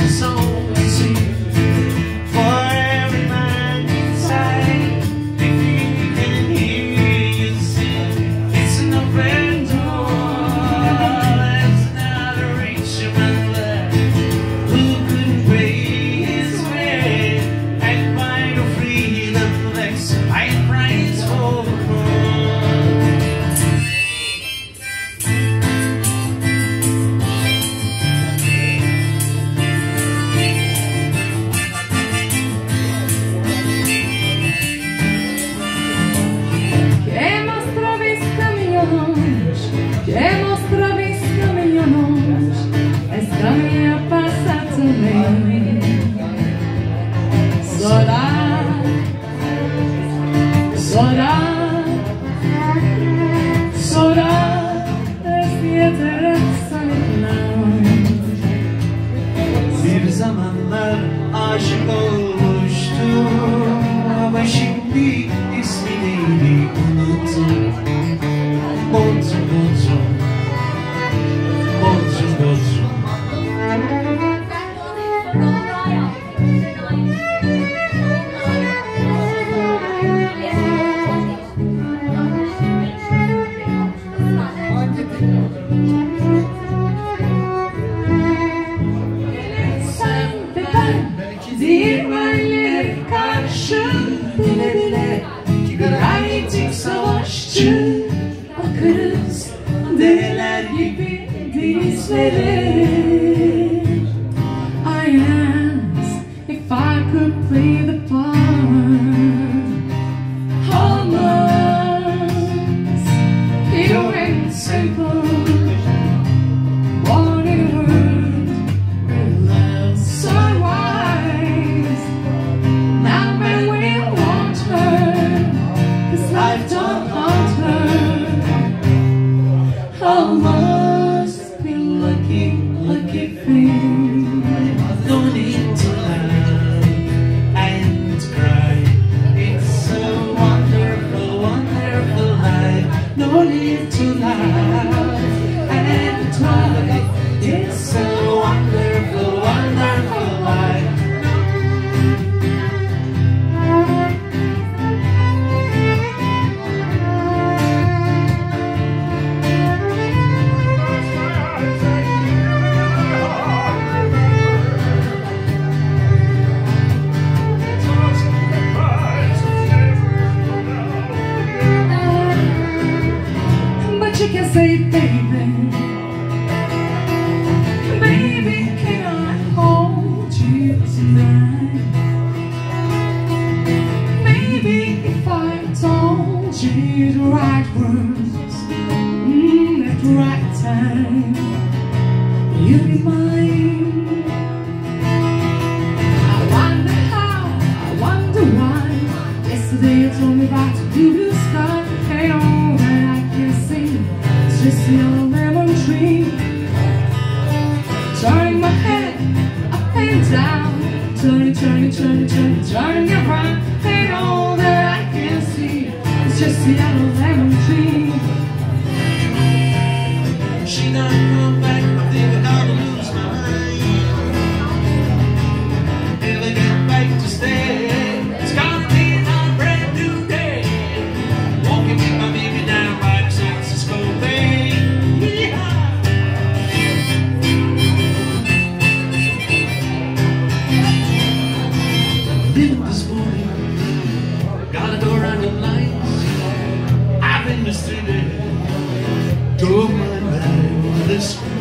Drove my life this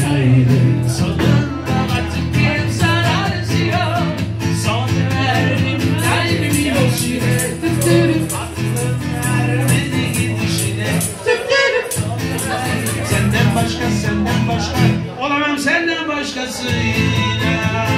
Senden başka olamam, senden başkasıyla.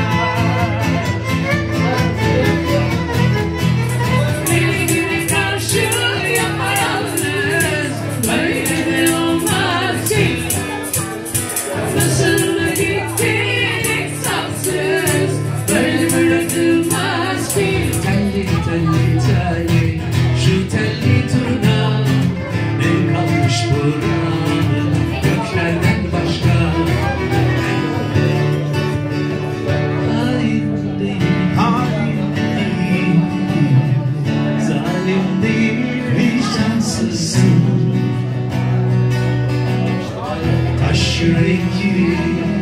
Deli gibi karşı yapayalnız, böyle de olmaz ki. Nasıl da gittin hesapsız, böyle bırakılmaz ki. Telli telli telli, şu telli turna, ne kalmış burada? Göklerden başka hain değil, zalim değil, vicdansızsın. Taş yürekli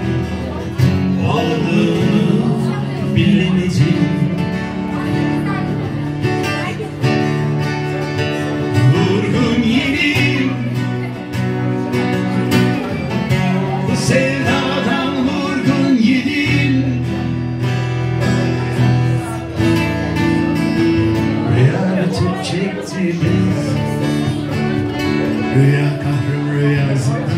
olduğunu bilemedim. Vurgun yedim, sevdadan vurgun yedim. Rüyana tut çektim, rüya kahrım rüyasında.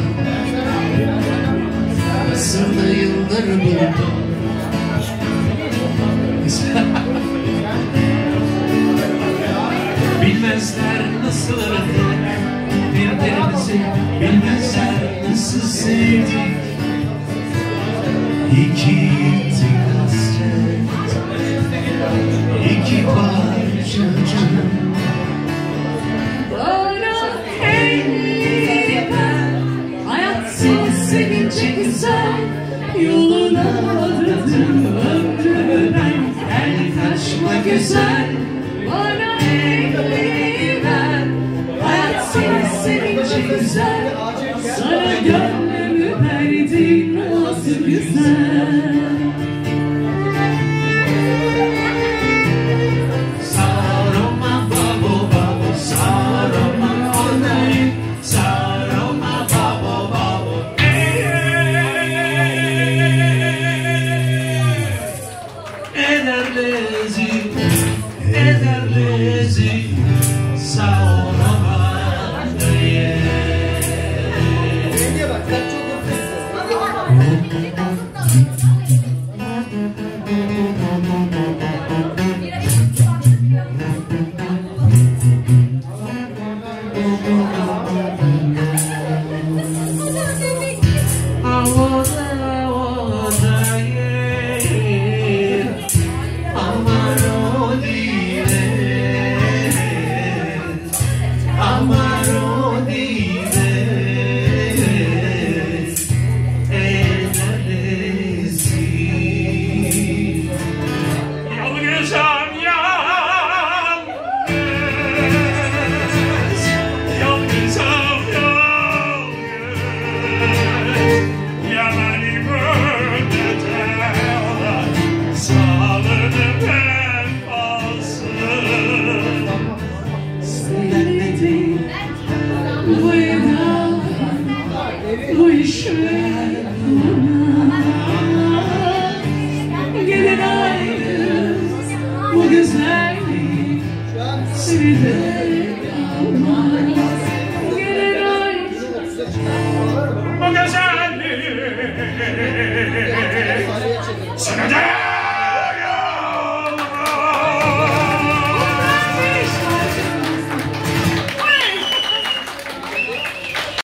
Nasıl da yılları buldum. Bilmezler nasıl aradık birbirimizi, bilmezler nasıl sevdik. İki hasret, iki parça can. Bana hey ben, hayat seni sevince güzel. Yoluna aradım ömrümü ben, gel kaçma güzel. Bana hey ben, hayat seni sevince güzel. Sana gönlümü verdim, nasıl güzel. Saroma babo babo, saroma olayım, saroma babo babo. Eder lezi, saroma diye. Sana